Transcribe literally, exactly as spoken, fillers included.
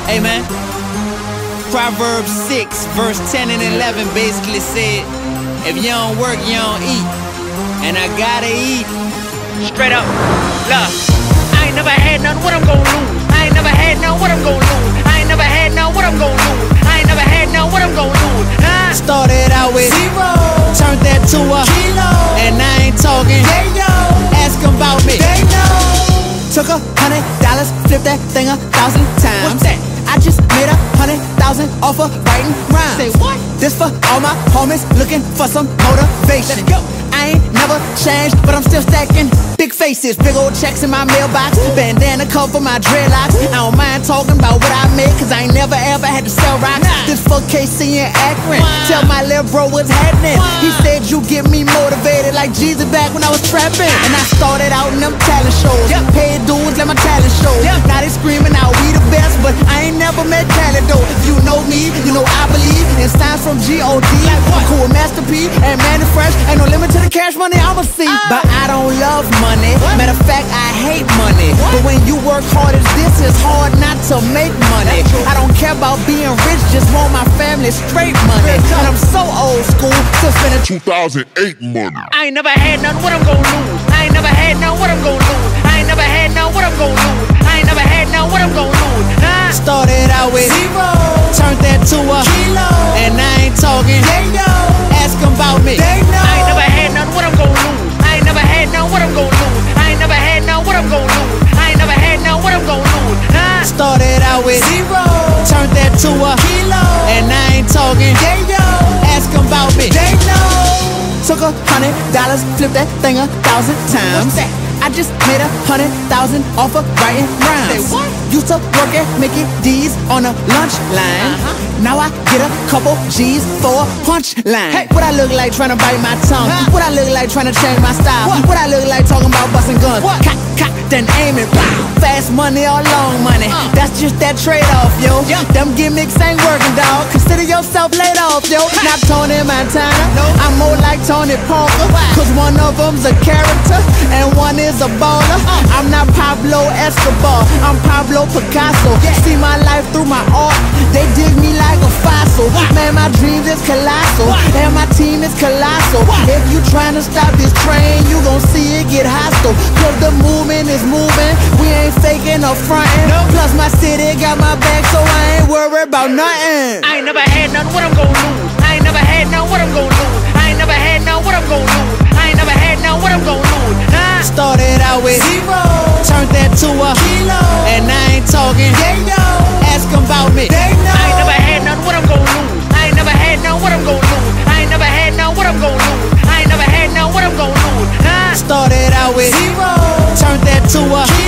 Hey man, Proverbs six, verse ten and eleven basically said, if you don't work, you don't eat. And I gotta eat. Straight up, look, I ain't never had none, what I'm gon' lose. I ain't never had none, what I'm gon' lose. I ain't never had none, what I'm gon' lose. I ain't never had none, what I'm gon' lose. Huh? Started out with zero, turned that to a kilo, and I ain't talking. they know, Ask them about me. they know. Took a hundred dollars, flipped that thing a thousand times. What's that? I just made a hundred thousand off of writing rhymes. Say what? This for all my homies looking for some motivation. Let's go. I ain't never changed, but I'm still stacking big faces, big old checks in my mailbox, bandana cover my dreadlocks. I don't mind talking about what I make, cause I ain't never ever had to sell rocks. Nah. This for K C and Akron. Wow. Tell my little bro what's happening. Wow. He said you get me motivated like Jesus back when I was trapping. And I started out in them talent shows. Yep. Paid dudes, let my talent show. Yep. Now they screaming out we the best, but I ain't never met talent though. If you know me, you know I believe in signs from G O D. Like what? I'm cool with Master P and Manny Fresh. Ain't no limit to the cash money I'ma see. Oh. But I don't love money. What? Matter of fact, I hate money. What? But when you work hard as this, it's hard not to make money. That's true. I don't care about being rich, just want my family straight money. Real talk. And I'm so old school, still spending two thousand eight money. I ain't never had none, what I'm gon' lose. I ain't never had none, what I'm gon' lose. I ain't never had none, what I'm gon' lose. I ain't never had none, what I'm gon' lose. Huh? started out with Zero, turned that to a kilo, and I ain't talking. they know, Ask them about me. they know. I ain't never had none, what I'm gon' lose. I ain't never had none, what I'm gon' lose. I ain't never had none, what I'm gon' lose. I ain't never had none, what I'm gon' lose. Huh? Started out with Zero, turned that to a kilo, and I ain't talking. they know, Ask them about me. they know. Took a hundred dollars, flipped that thing a thousand times. What's that? I just made a hundred thousand off of writing rhymes. Say what? Used to work at Mickey D's on a lunch line. Uh-huh. Now I get a couple G's for a punch line. Hey. What I look like trying to bite my tongue? Huh? What I look like trying to change my style? What? What I look like talking about busting guns? What? Cock, cock, then aim it. Wow. Fast money or long money? Uh. That's just that trade-off, yo. Yeah. Them gimmicks ain't working, dog. Consider yourself laid off, yo. Hey. Not Tony Montana. No. I'm more like Tony Parker. Why? Cause one of them's a character and one is a baller. Uh. I'm not Pablo Escobar, I'm Pablo Picasso. Yeah. See my life through my art, they dig me like a fossil. Why? Man, my dreams is colossal, Why? and my team is colossal. Why? If you tryna stop this train, you gon' see it get hostile. Cause the movement is moving, we ain't faking or frontin'. No. Plus my city got my back, so I ain't worried about nothing. I ain't never had none, what I'm gon' lose. I ain't never had none, what I'm gon' lose. I ain't never had none, what I'm gon' lose. I ain't never had none, what I'm gon' lose. Huh? Started out with Zero, turned that to a kilo, and I ain't talking. they know, Ask them about me. they know. I ain't never had none, what I'm gon' lose. I ain't never had none, what I'm gon' lose. I ain't never had none, what I'm gon' lose. I ain't never had none, what I'm gon' lose. Huh? Started out with Zero, turned that to a